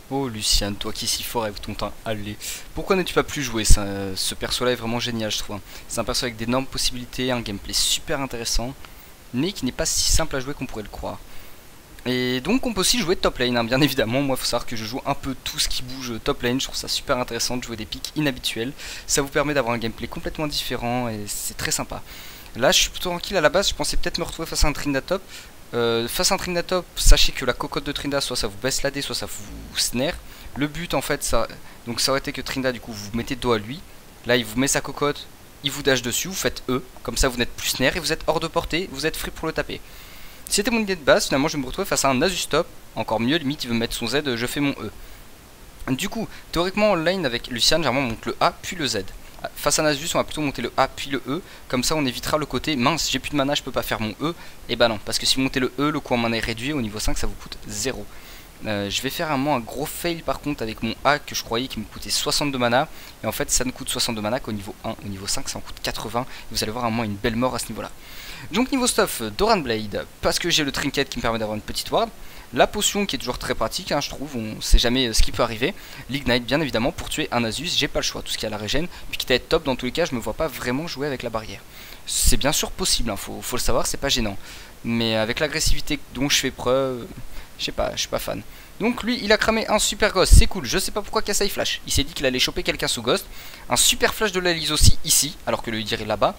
Oh Luciane, toi qui es si fort avec ton teint allé, pourquoi n'as-tu pas plus joué ce perso là est vraiment génial je trouve. C'est un perso avec d'énormes possibilités, un gameplay super intéressant, mais qui n'est pas si simple à jouer qu'on pourrait le croire. Et donc on peut aussi jouer top lane, hein, bien évidemment. Moi faut savoir que je joue un peu tout ce qui bouge top lane. Je trouve ça super intéressant de jouer des pics inhabituels. Ça vous permet d'avoir un gameplay complètement différent et c'est très sympa. Là je suis plutôt tranquille à la base, je pensais peut-être me retrouver face à un Trinda top. Face à un Trinda top, sachez que la cocotte de Trinda, soit ça vous baisse la D, soit ça vous snare. Le but en fait, donc ça aurait été que Trinda du coup vous mettez dos à lui. Là il vous met sa cocotte, il vous dash dessus, vous faites E, comme ça vous n'êtes plus snare et vous êtes hors de portée, vous êtes free pour le taper. C'était mon idée de base, finalement je vais me retrouver face à un Nasus top, encore mieux, limite il veut mettre son Z, je fais mon E. Du coup, théoriquement en lane avec Lucian, généralement on monte le A puis le Z. Face à Nasus, on va plutôt monter le A puis le E, comme ça on évitera le côté mince, j'ai plus de mana, je peux pas faire mon E. Et bah non, parce que si vous montez le E, le coût en mana est réduit, au niveau 5 ça vous coûte 0. Je vais faire un gros fail par contre avec mon A que je croyais qui me coûtait 62 mana, et en fait ça ne coûte 62 mana qu'au niveau 1, au niveau 5 ça en coûte 80, et vous allez voir une belle mort à ce niveau là. Donc niveau stuff, Doran Blade, parce que j'ai le trinket qui me permet d'avoir une petite ward, la potion qui est toujours très pratique, hein, je trouve, on sait jamais ce qui peut arriver, l'ignite bien évidemment pour tuer un Nasus, j'ai pas le choix, tout ce qui a la régène, puis quitte à être top dans tous les cas, je me vois pas vraiment jouer avec la barrière. C'est bien sûr possible, hein, faut le savoir, c'est pas gênant, mais avec l'agressivité dont je fais preuve, je sais pas, je suis pas fan. Donc lui il a cramé un super ghost, c'est cool, je sais pas pourquoi Kassai flash, il s'est dit qu'il allait choper quelqu'un sous ghost, un super flash de la Lise aussi ici, alors que le Udyr est là-bas.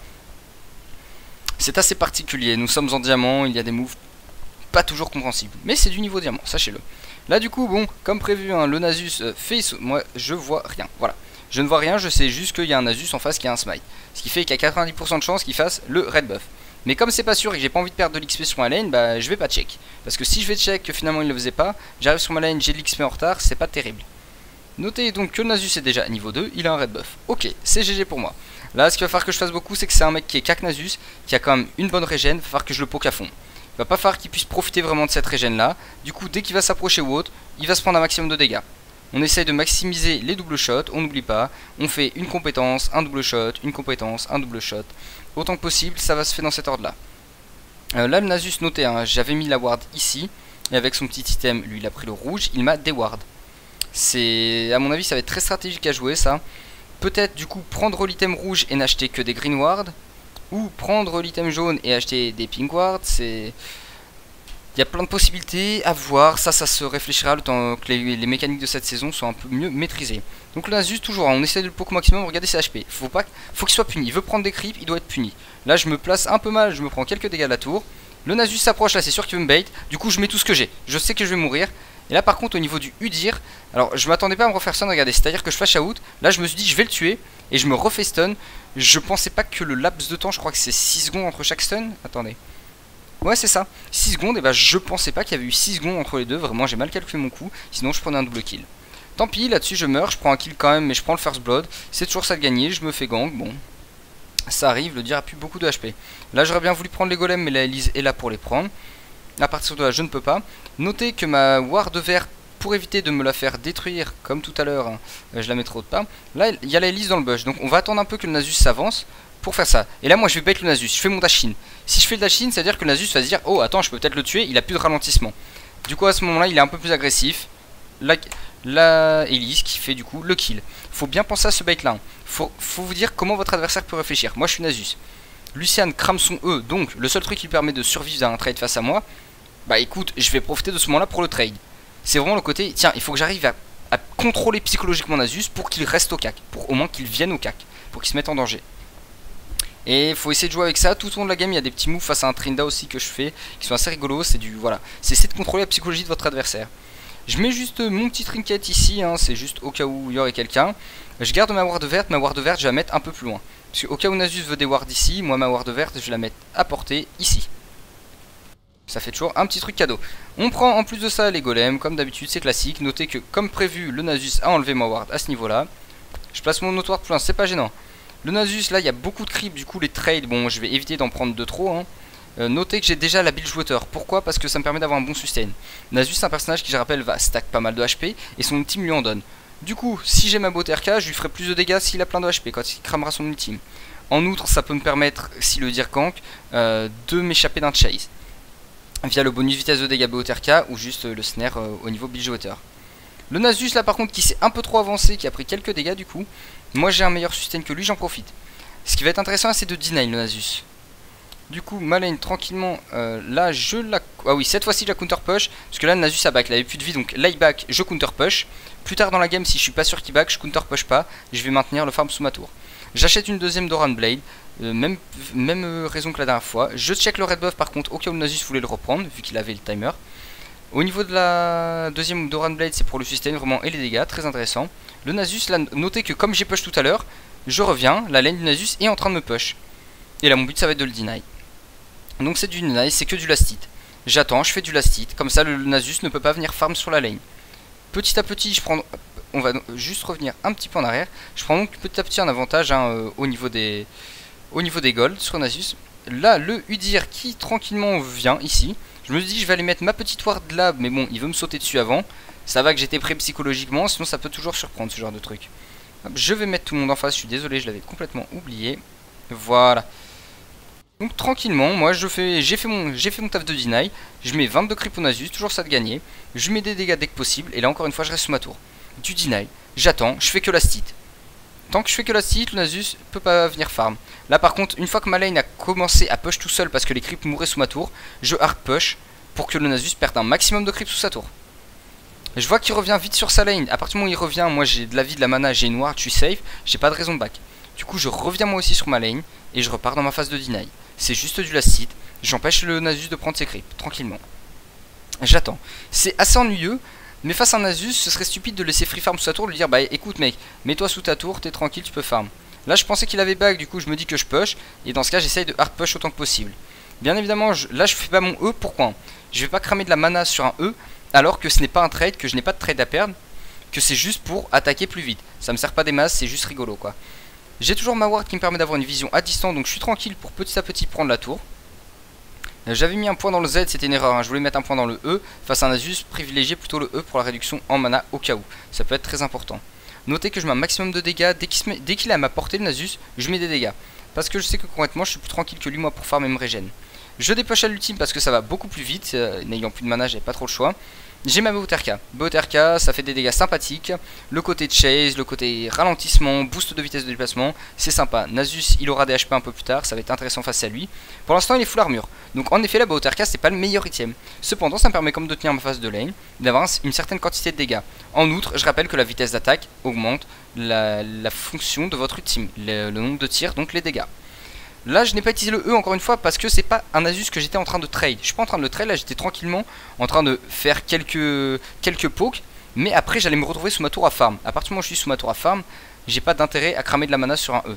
C'est assez particulier, nous sommes en diamant, il y a des moves pas toujours compréhensibles, mais c'est du niveau diamant, sachez-le. Là du coup, bon, comme prévu, hein, le Nasus fait, moi je vois rien, voilà. Je ne vois rien, je sais juste qu'il y a un Nasus en face qui a un smite. Ce qui fait qu'il y a 90% de chance qu'il fasse le red buff. Mais comme c'est pas sûr et que j'ai pas envie de perdre de l'XP sur ma lane, bah je vais pas check. Parce que si je vais check que finalement il le faisait pas, j'arrive sur ma lane, j'ai de l'XP en retard, c'est pas terrible. Notez donc que le Nasus est déjà à niveau 2, il a un red buff. Ok, c'est GG pour moi. Là, ce qu'il va falloir que je fasse beaucoup, c'est que c'est un mec qui est cac Nasus, qui a quand même une bonne régène, il va falloir que je le poke à fond. Il va pas falloir qu'il puisse profiter vraiment de cette régène là. Du coup, dès qu'il va s'approcher ou autre, il va se prendre un maximum de dégâts. On essaye de maximiser les double shots, on n'oublie pas. On fait une compétence, un double shot, une compétence, un double shot. Autant que possible, ça va se faire dans cet ordre là. Là, le Nasus, notez, hein, j'avais mis la ward ici. Et avec son petit item, lui, il a pris le rouge, il m'a déward. C'est, à mon avis, ça va être très stratégique à jouer ça. Peut-être du coup prendre l'item rouge et n'acheter que des green wards, ou prendre l'item jaune et acheter des pink wards. C'est, il y a plein de possibilités à voir. Ça se réfléchira le temps que les mécaniques de cette saison soient un peu mieux maîtrisées. Donc là juste toujours, hein, on essaie de le poke au maximum. Regardez ses HP. Faut qu'il soit puni. Il veut prendre des creeps, il doit être puni. Là je me place un peu mal, je me prends quelques dégâts de la tour. Le Nasus s'approche là, c'est sûr qu'il veut me bait. Du coup je mets tout ce que j'ai. Je sais que je vais mourir. Et là par contre au niveau du Udyr, alors je m'attendais pas à me refaire stun, regardez, c'est à dire que je flash out, là je me suis dit je vais le tuer, et je me refais stun. Je pensais pas que le laps de temps, je crois que c'est 6 secondes entre chaque stun, attendez. Ouais c'est ça, 6 secondes, et bah je pensais pas qu'il y avait eu 6 secondes entre les deux, vraiment j'ai mal calculé mon coup, sinon je prenais un double kill. Tant pis, là-dessus je meurs, je prends un kill quand même, mais je prends le first blood, c'est toujours ça de gagner, je me fais gank, bon. Ça arrive, le Udyr a plus beaucoup de HP. Là j'aurais bien voulu prendre les golems, mais la Elise est là pour les prendre. À partir de là, je ne peux pas. Notez que ma ward verte, pour éviter de me la faire détruire, comme tout à l'heure, hein, je la mettrai autre part. Là, il y a la Elise dans le bush, donc on va attendre un peu que le Nasus s'avance pour faire ça. Et là, moi, je vais bait le Nasus, je fais mon dash in. Si je fais le dash in, ça veut dire que le Nasus va se dire, oh, attends, je peux peut-être le tuer, il a plus de ralentissement. Du coup, à ce moment-là, il est un peu plus agressif. La Elise qui fait du coup le kill. Faut bien penser à ce bait là. Hein. Faut vous dire comment votre adversaire peut réfléchir. Moi, je suis Nasus. Lucian crame son E, donc le seul truc qui permet de survivre à un trade face à moi, bah écoute, je vais profiter de ce moment là pour le trade. C'est vraiment le côté, tiens, il faut que j'arrive à contrôler psychologiquement Nasus pour qu'il reste au cac, pour au moins qu'il vienne au cac, pour qu'il se mette en danger. Et il faut essayer de jouer avec ça, tout au long de la game il y a des petits moves face à un Trinda aussi que je fais, qui sont assez rigolos, c'est du, voilà, c'est essayer de contrôler la psychologie de votre adversaire. Je mets juste mon petit trinket ici, hein, c'est juste au cas où il y aurait quelqu'un. Je garde ma ward verte je vais la mettre un peu plus loin. Parce qu'au cas où Nasus veut des wards ici, moi ma ward verte je vais la mettre à portée ici. Ça fait toujours un petit truc cadeau. On prend en plus de ça les golems, comme d'habitude, c'est classique. Notez que, comme prévu, le Nasus a enlevé ma ward à ce niveau-là. Je place mon autre ward plus loin, c'est pas gênant. Le Nasus, là, il y a beaucoup de creeps, du coup, les trades, bon, je vais éviter d'en prendre de trop. Hein. Notez que j'ai déjà la build joueur. Pourquoi? Parce que ça me permet d'avoir un bon sustain. Nasus, c'est un personnage qui, je rappelle, va stack pas mal de HP, et son ultime lui en donne. Du coup, si j'ai ma botte RK, je lui ferai plus de dégâts s'il a plein de HP, quand il cramera son ultime. En outre, ça peut me permettre, si le dire gank, de m'échapper d'un chase. Via le bonus vitesse de dégâts BOTRK ou juste le snare au niveau build water. Le Nasus là par contre qui s'est un peu trop avancé, qui a pris quelques dégâts du coup. Moi j'ai un meilleur sustain que lui, j'en profite. Ce qui va être intéressant c'est de deny le Nasus. Du coup ma lane tranquillement, là je la... Ah oui cette fois-ci je la counter push. Parce que là le Nasus a back, il avait plus de vie donc là il back, je counter push. Plus tard dans la game si je suis pas sûr qu'il back, je counter push pas. Je vais maintenir le farm sous ma tour. J'achète une deuxième Doran Blade. Même raison que la dernière fois. Je check le red buff par contre au cas où le Nasus voulait le reprendre vu qu'il avait le timer. Au niveau de la deuxième Doran Blade, c'est pour le sustain vraiment et les dégâts, très intéressant. Le Nasus, là, notez que comme j'ai push tout à l'heure, je reviens, la lane du Nasus est en train de me push. Et là, mon but, ça va être de le deny. Donc c'est du deny, c'est que du last hit. J'attends, je fais du last hit, comme ça le Nasus ne peut pas venir farm sur la lane. Petit à petit, on va juste revenir un petit peu en arrière. Je prends donc petit à petit un avantage hein, au niveau des golds sur Nasus. Là, le Udyr qui tranquillement vient ici. Je me dis je vais aller mettre ma petite ward là, mais bon, il veut me sauter dessus avant. Ça va que j'étais prêt psychologiquement, sinon ça peut toujours surprendre ce genre de truc. Hop, je vais mettre tout le monde en face, je suis désolé, je l'avais complètement oublié. Voilà. Donc tranquillement, moi j'ai fait mon taf de deny. Je mets 22 creep au Nasus, toujours ça de gagner. Je mets des dégâts dès que possible, et là encore une fois je reste sous ma tour. Du deny, j'attends, je fais que la hit. Tant que je fais que la hit, le Nasus peut pas venir farm. Là par contre, une fois que ma lane a commencé à push tout seul parce que les creeps mouraient sous ma tour, je hard push pour que le Nasus perde un maximum de creeps sous sa tour. Je vois qu'il revient vite sur sa lane. À partir du moment où il revient, moi j'ai de la vie, de la mana, j'ai une ward, je suis safe, j'ai pas de raison de back. Du coup je reviens moi aussi sur ma lane et je repars dans ma phase de deny. C'est juste du last hit, j'empêche le Nasus de prendre ses creeps, tranquillement. J'attends. C'est assez ennuyeux. Mais face à un Nasus, ce serait stupide de laisser free farm sous sa tour, de lui dire bah écoute mec, mets-toi sous ta tour, t'es tranquille, tu peux farm. Là je pensais qu'il avait back, du coup je me dis que je push, et dans ce cas j'essaye de hard push autant que possible. Bien évidemment, là je fais pas mon E, pourquoi? Je vais pas cramer de la mana sur un E, alors que ce n'est pas un trade, que je n'ai pas de trade à perdre, que c'est juste pour attaquer plus vite. Ça me sert pas des masses, c'est juste rigolo quoi. J'ai toujours ma ward qui me permet d'avoir une vision à distance, donc je suis tranquille pour petit à petit prendre la tour. J'avais mis un point dans le Z, c'était une erreur, hein. Je voulais mettre un point dans le E. Face à un Nasus, privilégier plutôt le E pour la réduction en mana au cas où. Ça peut être très important. Notez que je mets un maximum de dégâts. Dès qu'il est à ma portée le Nasus, je mets des dégâts. Parce que je sais que concrètement, je suis plus tranquille que lui moi pour farm et me régène. Je dépoche à l'ultime parce que ça va beaucoup plus vite. N'ayant plus de mana, j'avais pas trop le choix. J'ai ma Boterka. Boterka, ça fait des dégâts sympathiques. Le côté chase, le côté ralentissement, boost de vitesse de déplacement, c'est sympa. Nasus, il aura des HP un peu plus tard, ça va être intéressant face à lui. Pour l'instant, il est full armure. Donc en effet, la Boterka, c'est pas le meilleur item. Cependant, ça me permet comme de tenir ma phase de lane, d'avoir une certaine quantité de dégâts. En outre, je rappelle que la vitesse d'attaque augmente la fonction de votre ultime, le nombre de tirs, donc les dégâts. Là je n'ai pas utilisé le E encore une fois parce que c'est pas un Nasus que j'étais en train de trade. Je suis pas en train de le trade, là j'étais tranquillement en train de faire quelques pokes. Mais après j'allais me retrouver sous ma tour à farm. À partir du moment où je suis sous ma tour à farm, j'ai pas d'intérêt à cramer de la mana sur un E.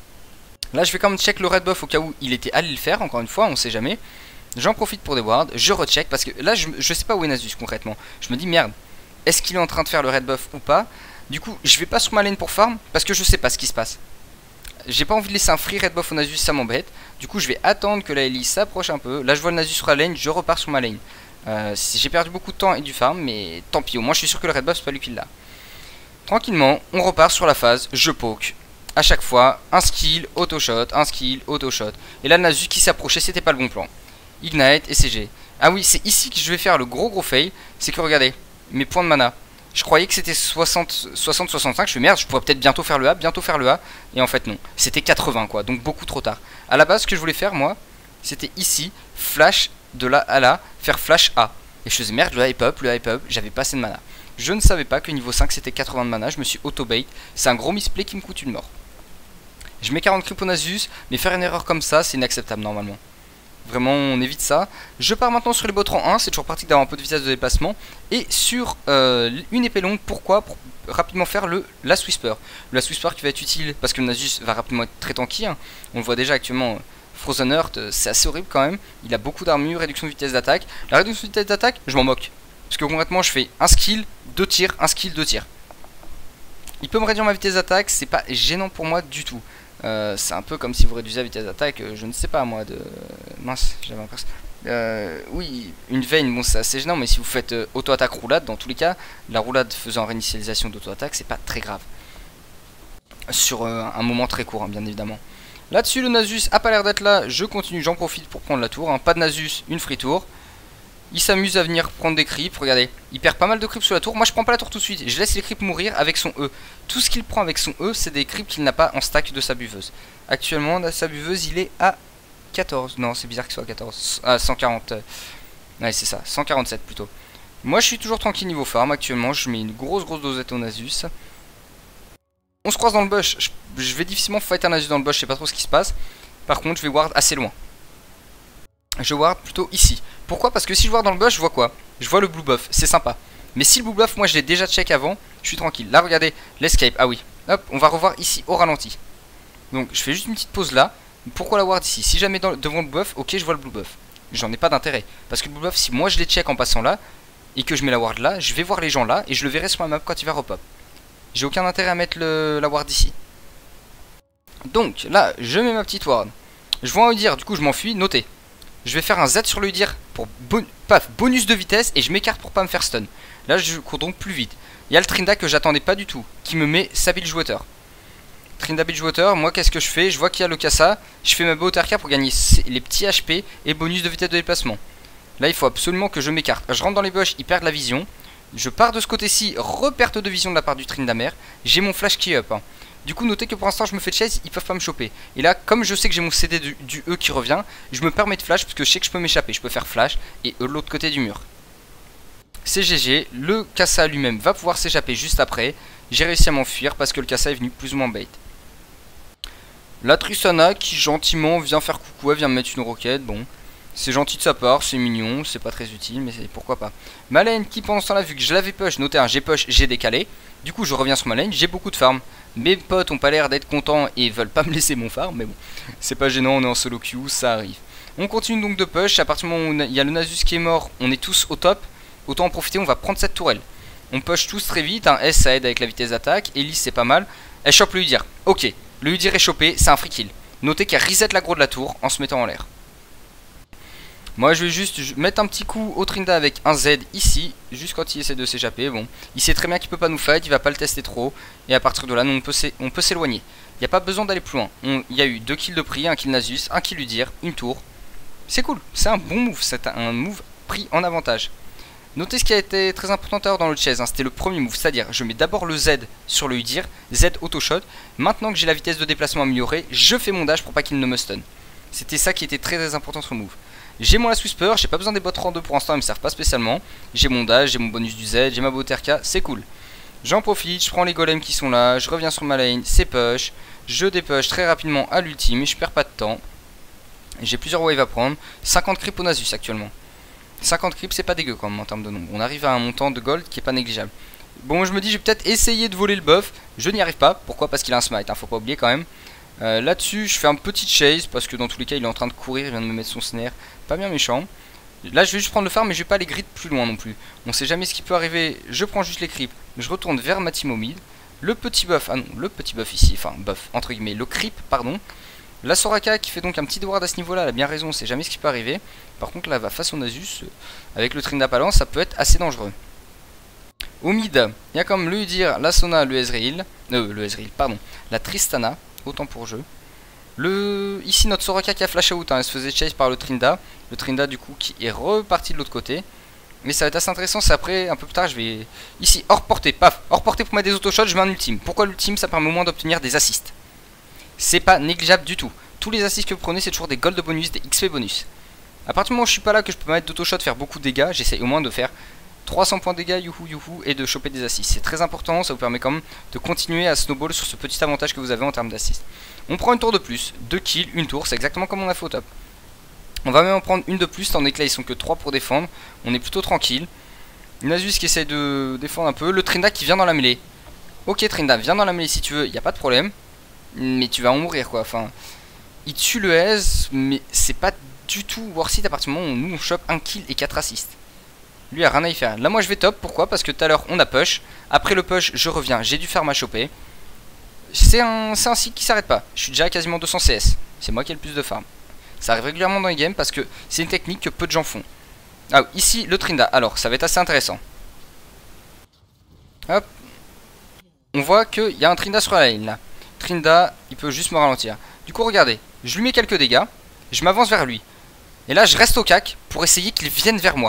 Là je vais quand même check le red buff au cas où il était allé le faire, encore une fois, on sait jamais. J'en profite pour des wards, je recheck parce que là je sais pas où est Nasus concrètement. Je me dis merde, est-ce qu'il est en train de faire le red buff ou pas? Du coup je vais pas sur ma lane pour farm parce que je sais pas ce qui se passe. J'ai pas envie de laisser un free red buff au Nasus, ça m'embête. Du coup je vais attendre que la Ellie s'approche un peu. Là je vois le Nasus sur la lane, je repars sur ma lane. J'ai perdu beaucoup de temps et du farm, mais tant pis, au moins je suis sûr que le red buff c'est pas lui qui l'a. Tranquillement, on repart sur la phase, je poke. À chaque fois, un skill, auto-shot, un skill, auto-shot. Et là le Nasus qui s'approchait, c'était pas le bon plan. Ignite et CG. Ah oui, c'est ici que je vais faire le gros fail. C'est que regardez, mes points de mana. Je croyais que c'était 60-65, je fais merde, je pourrais peut-être bientôt faire le A, et en fait non, c'était 80 quoi, donc beaucoup trop tard. À la base, ce que je voulais faire moi, c'était ici, flash de là à là, faire flash A. Et je faisais merde, le hype up, j'avais pas assez de mana. Je ne savais pas que niveau 5 c'était 80 de mana, je me suis auto-bait, c'est un gros misplay qui me coûte une mort. Je mets 40 creep au Nasus, mais faire une erreur comme ça, c'est inacceptable normalement. Vraiment on évite ça. Je pars maintenant sur les bots rang 1, c'est toujours pratique d'avoir un peu de vitesse de déplacement. Et sur une épée longue, pourquoi? Pour rapidement faire le Last Whisper. Le Last Whisper qui va être utile parce que le Nasus va rapidement être très tanky, hein. On le voit déjà actuellement, Frozen Earth, c'est assez horrible quand même. Il a beaucoup d'armure, réduction de vitesse d'attaque. La réduction de vitesse d'attaque, je m'en moque. Parce que concrètement je fais un skill, 2 tirs, un skill, 2 tirs. Il peut me réduire ma vitesse d'attaque, c'est pas gênant pour moi du tout. C'est un peu comme si vous réduisez la vitesse d'attaque, je ne sais pas moi, de... Mince, j'avais l'impression... oui, une veine, bon c'est assez gênant, mais si vous faites auto-attaque roulade, dans tous les cas, la roulade faisant réinitialisation d'auto-attaque, c'est pas très grave. Sur un moment très court, hein, bien évidemment. Là-dessus, le Nasus a pas l'air d'être là, je continue, j'en profite pour prendre la tour, hein. Pas de Nasus, une free tour. Il s'amuse à venir prendre des creeps, regardez. Il perd pas mal de creeps sur la tour. Moi je prends pas la tour tout de suite, je laisse les creeps mourir avec son E. Tout ce qu'il prend avec son E, c'est des creeps qu'il n'a pas en stack de sa buveuse. Actuellement, sa buveuse, il est à 14. Non, c'est bizarre qu'il soit à 14. Ah, 140. Ouais, c'est ça, 147 plutôt. Moi je suis toujours tranquille niveau farm. Actuellement, je mets une grosse dosette au Nasus. On se croise dans le bush. Je vais difficilement fight un Nasus dans le bush, je sais pas trop ce qui se passe. Par contre, je vais ward assez loin. Je ward plutôt ici. Pourquoi? Parce que si je ward dans le bush, je vois quoi? Je vois le blue buff, c'est sympa. Mais si le blue buff, moi je l'ai déjà check avant, je suis tranquille. Là, regardez, l'escape, ah oui. Hop, on va revoir ici au ralenti. Donc, je fais juste une petite pause là. Pourquoi la ward ici? Si jamais devant le buff, ok, je vois le blue buff. J'en ai pas d'intérêt. Parce que le blue buff, si moi je les check en passant là, et que je mets la ward là, je vais voir les gens là, et je le verrai sur ma map quand il va repop. J'ai aucun intérêt à mettre la ward ici. Donc, là, je mets ma petite ward. Je vois un Udyr, du coup je m'enfuis, notez. Je vais faire un Z sur le Udyr pour bonus de vitesse et je m'écarte pour pas me faire stun. Là je cours donc plus vite. Il y a le Trinda que j'attendais pas du tout, qui me met sa Bilge Water. Trinda Bilge Water, moi qu'est-ce que je fais? Je vois qu'il y a le Kassa, je fais ma BOTRK pour gagner les petits HP et bonus de vitesse de déplacement. Là il faut absolument que je m'écarte. Je rentre dans les bush, ils perdent la vision. Je pars de ce côté-ci, reperte de vision de la part du Tryndamere. J'ai mon flash qui est up. Du coup, notez que pour l'instant, je me fais de chase, ils peuvent pas me choper. Et là, comme je sais que j'ai mon CD du E qui revient, je me permets de flash parce que je sais que je peux m'échapper. Je peux faire flash et E de l'autre côté du mur. C'est GG. Le Kassa lui-même va pouvoir s'échapper juste après. J'ai réussi à m'enfuir parce que le Kassa est venu plus ou moins bait. La Tristana qui gentiment vient faire coucou, elle vient me mettre une roquette. Bon, c'est gentil de sa part, c'est mignon, c'est pas très utile, mais pourquoi pas. Ma lane qui pendant ce temps-là, vu que je l'avais push, notez, j'ai push, j'ai décalé. Du coup, je reviens sur ma lane, j'ai beaucoup de farm. Mes potes ont pas l'air d'être contents et veulent pas me laisser mon farm, mais bon, c'est pas gênant, on est en solo queue, ça arrive. On continue donc de push, à partir du moment où il y a le Nasus qui est mort, on est tous au top. Autant en profiter, on va prendre cette tourelle. On push tous très vite, un S ça aide avec la vitesse d'attaque, Elise c'est pas mal. Elle chope le Udyr, ok, le Udyr est chopé, c'est un free kill. Notez qu'elle reset l'aggro de la tour en se mettant en l'air. Moi je vais juste mettre un petit coup au Trinda avec un Z ici, juste quand il essaie de s'échapper. Bon, il sait très bien qu'il peut pas nous fight, il va pas le tester trop. Et à partir de là, on peut s'éloigner. Il n'y a pas besoin d'aller plus loin. Il y a eu 2 kills de prix, un kill Nasus, un kill Udyr, une tour. C'est cool, c'est un bon move, c'est un move pris en avantage. Notez ce qui a été très important dans le chase, c'était le premier move, c'est-à-dire je mets d'abord le Z sur le Udyr, Z auto shot. Maintenant que j'ai la vitesse de déplacement améliorée, je fais mon dash pour pas qu'il ne me stun. C'était ça qui était très important sur le move. J'ai mon Last Whisper, j'ai pas besoin des bots rang 2 pour l'instant, ils me servent pas spécialement. J'ai mon dash, j'ai mon bonus du Z, j'ai ma BOTRK, c'est cool. J'en profite, je prends les golems qui sont là, je reviens sur ma lane, c'est push. Je dépush très rapidement à l'ultime, je perds pas de temps. J'ai plusieurs waves à prendre, 50 creeps au Nasus actuellement. 50 creeps c'est pas dégueu quand même en termes de nombre, on arrive à un montant de gold qui est pas négligeable. Bon, je me dis je vais peut-être essayer de voler le buff, je n'y arrive pas, pourquoi? Parce qu'il a un smite, faut pas oublier quand même. Là-dessus, je fais un petit chase parce que dans tous les cas, il est en train de courir. Il vient de me mettre son snare. Pas bien méchant. Là, je vais juste prendre le farm, mais je vais pas aller grid plus loin non plus. On sait jamais ce qui peut arriver. Je prends juste les creeps. Je retourne vers ma team au mid. Le petit buff, ah non, le petit buff ici. Enfin, buff, entre guillemets. Le creep, pardon. La Soraka qui fait donc un petit ward à ce niveau-là. Elle a bien raison, on sait jamais ce qui peut arriver. Par contre, là, elle va face au Nasus. Avec le Trinda Palan, ça peut être assez dangereux. Au mid, il y a comme le Udyr, la Sona, le Ezreal. Pardon. La Tristana. Autant pour jeu. Ici notre Soraka qui a flash out, elle se faisait chase par le Trinda. Le Trinda du coup qui est reparti de l'autre côté. Mais ça va être assez intéressant, c'est après, un peu plus tard, je vais... Ici, hors portée, paf, hors portée pour mettre des autoshots, je mets un ultime. Pourquoi l'ultime? Ça permet au moins d'obtenir des assists. C'est pas négligeable du tout. Tous les assists que vous prenez, c'est toujours des gold bonus, des XP bonus. À partir du moment où je suis pas là, que je peux mettre d'autoshot, faire beaucoup de dégâts, j'essaie au moins de faire 300 points de dégâts, youhou, et de choper des assists. C'est très important, ça vous permet quand même de continuer à snowball sur ce petit avantage que vous avez en termes d'assists. On prend une tour de plus, 2 kills, une tour, c'est exactement comme on a fait au top. On va même en prendre une de plus, tandis que là ils sont que 3 pour défendre. On est plutôt tranquille. Nasus qui essaie de défendre un peu, le Trinda qui vient dans la mêlée. Ok Trinda, viens dans la mêlée si tu veux, il n'y a pas de problème. Mais tu vas en mourir quoi, enfin... Il tue le Ez, mais c'est pas du tout worth it à partir du moment où nous on chope 1 kill et 4 assists. Lui a rien à y faire. Là moi je vais top, pourquoi? Parce que tout à l'heure on a push. Après le push je reviens, j'ai dû faire ma choper. C'est un cycle qui s'arrête pas. Je suis déjà à quasiment 200 CS. C'est moi qui ai le plus de farm. Ça arrive régulièrement dans les games parce que c'est une technique que peu de gens font. Ah ici le Trinda, alors ça va être assez intéressant. Hop. On voit qu'il y a un Trinda sur la lane là. Trinda il peut juste me ralentir. Du coup regardez, je lui mets quelques dégâts. Je m'avance vers lui. Et là je reste au cac pour essayer qu'il vienne vers moi.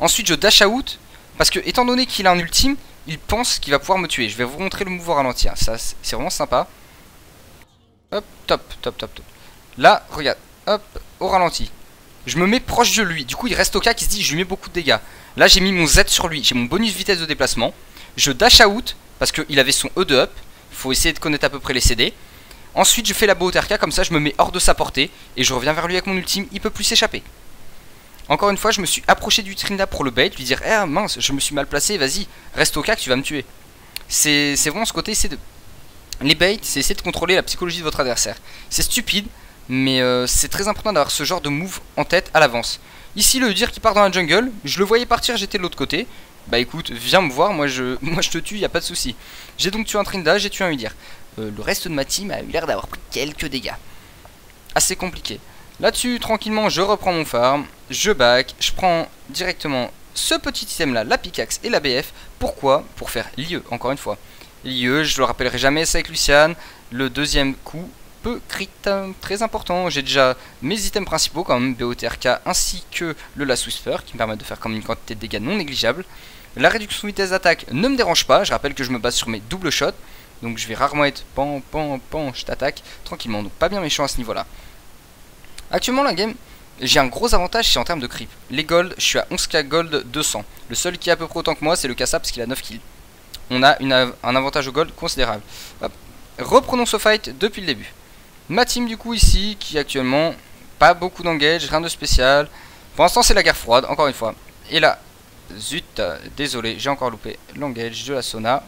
Ensuite je dash out, parce que étant donné qu'il a un ultime, il pense qu'il va pouvoir me tuer. Je vais vous montrer le move au ralenti, hein. Ça c'est vraiment sympa. Hop, top, top, top, top. Là, regarde, hop, au ralenti. Je me mets proche de lui, du coup il reste au cas qui se dit je lui mets beaucoup de dégâts. Là j'ai mis mon Z sur lui, j'ai mon bonus vitesse de déplacement. Je dash out, parce qu'il avait son E de up. Il faut essayer de connaître à peu près les CD. Ensuite je fais la botte RK, comme ça je me mets hors de sa portée. Et je reviens vers lui avec mon ultime, il peut plus s'échapper. Encore une fois je me suis approché du Trinda pour le bait, lui dire eh mince je me suis mal placé, vas-y reste au cas que tu vas me tuer. C'est vraiment ce côté, c'est de... Les baits c'est essayer de contrôler la psychologie de votre adversaire. C'est stupide, mais c'est très important d'avoir ce genre de move en tête à l'avance. Ici le Udyr qui part dans la jungle, je le voyais partir, j'étais de l'autre côté. Bah écoute, viens me voir, moi je te tue, y a pas de souci. J'ai donc tué un Trinda, j'ai tué un Udyr. Le reste de ma team a eu l'air d'avoir pris quelques dégâts. Assez compliqué. Là-dessus, tranquillement, je reprends mon farm, je back, je prends directement ce petit item là, la pickaxe et la BF. Pourquoi? Pour faire l'IE, encore une fois. L'IE, je le rappellerai jamais, c'est avec Lucian. Le deuxième coup peut crit, très important. J'ai déjà mes items principaux, quand même, BOTRK ainsi que le Last Whisper, qui me permettent de faire comme une quantité de dégâts non négligeable. La réduction de vitesse d'attaque ne me dérange pas, je rappelle que je me base sur mes double shots. Donc je vais rarement être pan, pan, pan, je t'attaque tranquillement, donc pas bien méchant à ce niveau là. Actuellement la game, j'ai un gros avantage, c'est en termes de creep. Les gold, je suis à 11k gold 200. Le seul qui est à peu près autant que moi c'est le Kassa parce qu'il a 9 kills. On a un avantage au gold considérable. Hop. Reprenons ce fight depuis le début. Ma team du coup ici, qui actuellement pas beaucoup d'engage, rien de spécial. Pour l'instant c'est la guerre froide, encore une fois. Et là, zut, désolé, j'ai encore loupé l'engage de la Sona.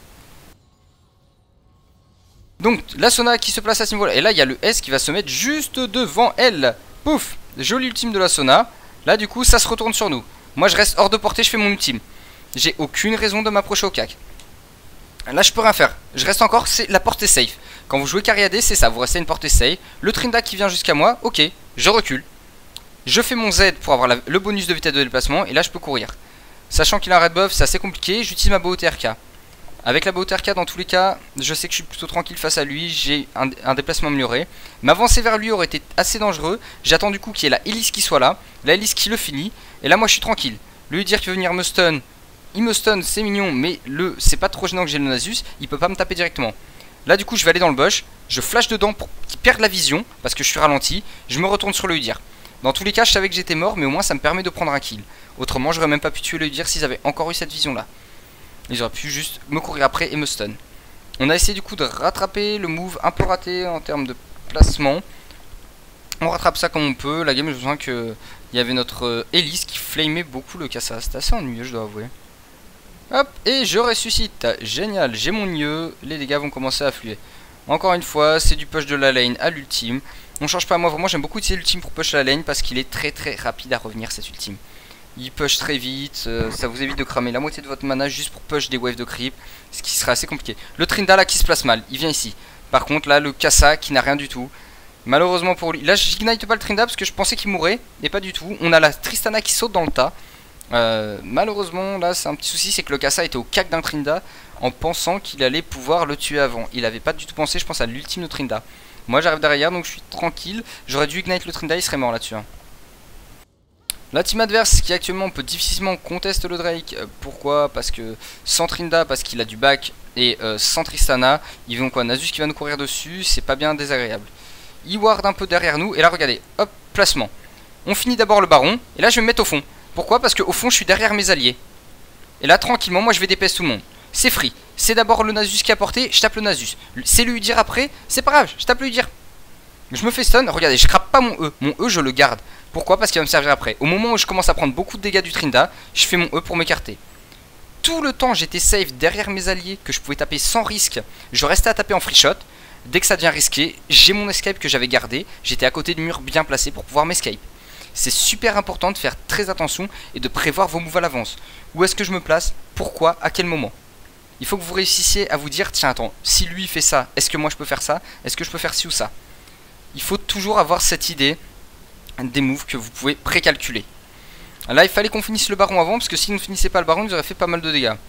Donc la Sona qui se place à ce niveau là. Et là il y a le S qui va se mettre juste devant elle. Pouf, joli ultime de la Sona. Là du coup ça se retourne sur nous. Moi je reste hors de portée, je fais mon ultime. J'ai aucune raison de m'approcher au cac. Là je peux rien faire. Je reste encore, c'est la portée safe. Quand vous jouez carry AD c'est ça, vous restez une portée safe. Le Trinda qui vient jusqu'à moi, ok, je recule. Je fais mon Z pour avoir le bonus de vitesse de déplacement. Et là je peux courir. Sachant qu'il a un red buff, c'est assez compliqué. J'utilise ma BOTRK. Avec la BOTRK dans tous les cas, je sais que je suis plutôt tranquille face à lui, j'ai un déplacement amélioré. M'avancer vers lui aurait été assez dangereux. J'attends du coup qu'il y ait la hélice qui soit là, la hélice qui le finit, et là moi je suis tranquille. Lui dire qu'il veut venir me stun, il me stun, c'est mignon, mais c'est pas trop gênant que j'ai le Nasus, il peut pas me taper directement. Là du coup je vais aller dans le bush, je flash dedans pour qu'il perde la vision, parce que je suis ralenti, je me retourne sur le Udyr. Dans tous les cas je savais que j'étais mort, mais au moins ça me permet de prendre un kill. Autrement j'aurais même pas pu tuer le Udyr s'ils avaient encore eu cette vision là. Ils auraient pu juste me courir après et me stun. On a essayé du coup de rattraper le move un peu raté en termes de placement. On rattrape ça comme on peut. La game, je me souviens qu'il y avait notre hélice qui flamait beaucoup le Kassa. C'était assez ennuyeux, je dois avouer. Hop, et je ressuscite. Génial, j'ai mon IE. Les dégâts vont commencer à affluer. Encore une fois, c'est du push de la lane à l'ultime. On change pas, moi vraiment j'aime beaucoup utiliser l'ultime pour push la lane parce qu'il est très très rapide à revenir cet ultime. Il push très vite, ça vous évite de cramer la moitié de votre mana juste pour push des waves de creep, ce qui serait assez compliqué. Le Trinda là qui se place mal, il vient ici. Par contre là le Kassa qui n'a rien du tout. Malheureusement pour lui, là j'ignite pas le Trinda parce que je pensais qu'il mourrait, et pas du tout. On a la Tristana qui saute dans le tas. Malheureusement là c'est un petit souci, c'est que le Kassa était au cac d'un Trinda en pensant qu'il allait pouvoir le tuer avant. Il avait pas du tout pensé, je pense, à l'ultime de Trinda. Moi j'arrive derrière donc je suis tranquille, j'aurais dû ignite le Trinda, il serait mort là-dessus. Hein. La team adverse qui actuellement peut difficilement conteste le Drake. Pourquoi? Parce que sans Trinda, parce qu'il a du back, et sans Tristana, ils vont quoi? Nasus qui va nous courir dessus, c'est pas bien désagréable. Il ward un peu derrière nous, et là regardez, hop, placement. On finit d'abord le baron, et là je vais me mettre au fond. Pourquoi? Parce qu'au fond je suis derrière mes alliés. Et là tranquillement, moi je vais DPS tout le monde. C'est free, c'est d'abord le Nasus qui a porté, je tape le Nasus. C'est le Udyr après, c'est pas grave, je tape le Udyr. Je me fais stun, regardez, je crappe pas mon E je le garde. Pourquoi? Parce qu'il va me servir après. Au moment où je commence à prendre beaucoup de dégâts du Trinda, je fais mon E pour m'écarter. Tout le temps j'étais safe derrière mes alliés, que je pouvais taper sans risque. Je restais à taper en free shot. Dès que ça devient risqué, j'ai mon escape que j'avais gardé. J'étais à côté de murs bien placés pour pouvoir m'escape. C'est super important de faire très attention et de prévoir vos moves à l'avance. Où est-ce que je me place? Pourquoi? À quel moment? Il faut que vous réussissiez à vous dire, tiens attends, si lui fait ça, est-ce que moi je peux faire ça? Est-ce que je peux faire ci ou ça? Il faut toujours avoir cette idée des moves que vous pouvez précalculer. Là il fallait qu'on finisse le baron avant, parce que si on ne finissait pas le baron, il nous aurait fait pas mal de dégâts.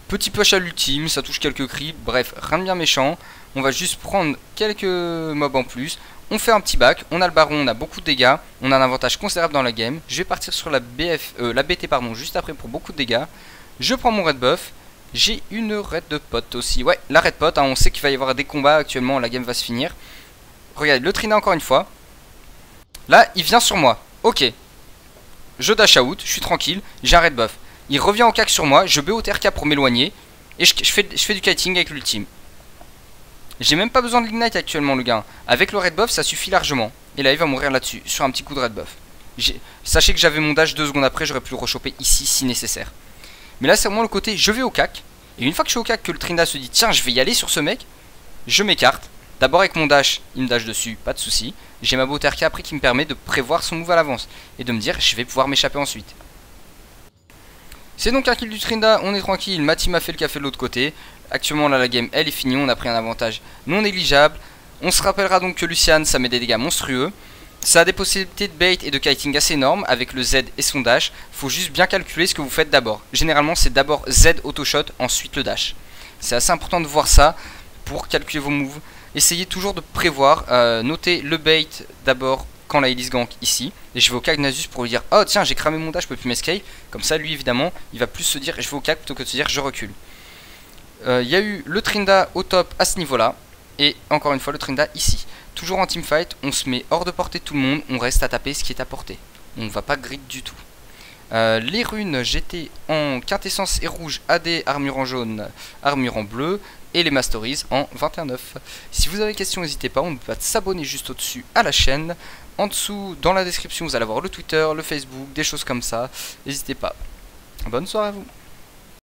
Petit push à l'ultime, ça touche quelques creeps, bref, rien de bien méchant. On va juste prendre quelques mobs en plus. On fait un petit bac, on a le baron, on a beaucoup de dégâts, on a un avantage considérable dans la game. Je vais partir sur la BT pardon, juste après pour beaucoup de dégâts. Je prends mon red buff. J'ai une red de pote aussi. Ouais, la red pote, hein, on sait qu'il va y avoir des combats actuellement, la game va se finir. Regardez, le Trina encore une fois. Là, il vient sur moi. Ok. Je dash out, je suis tranquille, j'ai un red buff. Il revient en cac sur moi, je BO TRK pour m'éloigner. Et je fais du kiting avec l'ultime. J'ai même pas besoin de l'ignite actuellement le gars. Avec le red buff ça suffit largement. Et là il va mourir là-dessus, sur un petit coup de red buff. Sachez que j'avais mon dash 2 secondes après, j'aurais pu le rechoper ici si nécessaire. Mais là c'est vraiment le côté je vais au cac. Et une fois que je suis au cac que le Trinda se dit tiens je vais y aller sur ce mec, je m'écarte. D'abord avec mon dash, il me dash dessus, pas de souci. J'ai ma BO TRK après qui me permet de prévoir son move à l'avance. Et de me dire je vais pouvoir m'échapper ensuite. C'est donc un kill du Trinda, on est tranquille, ma team a fait le café de l'autre côté. Actuellement là la game elle est finie, on a pris un avantage non négligeable. On se rappellera donc que Lucian ça met des dégâts monstrueux. Ça a des possibilités de bait et de kiting assez énormes avec le Z et son dash. Faut juste bien calculer ce que vous faites d'abord. Généralement c'est d'abord Z auto-shot, ensuite le dash. C'est assez important de voir ça pour calculer vos moves. Essayez toujours de prévoir, notez le bait d'abord quand la Elise gank ici. Et je vais au cac Nasus pour lui dire oh tiens j'ai cramé mon dash, je peux plus m'escape. Comme ça lui évidemment il va plus se dire je vais au cac plutôt que de se dire je recule. Il y a eu le Trinda au top à ce niveau là. Et encore une fois le Trinda ici. Toujours en teamfight, on se met hors de portée de tout le monde. On reste à taper ce qui est à portée. On ne va pas grid du tout. Les runes j'étais en quintessence et rouge, AD, armure en jaune, armure en bleu. Et les Masteries en 21-9. Si vous avez des questions n'hésitez pas, on ne peut pas s'abonner juste au dessus à la chaîne. En dessous dans la description vous allez avoir le Twitter, le Facebook, des choses comme ça. N'hésitez pas. Bonne soirée à vous.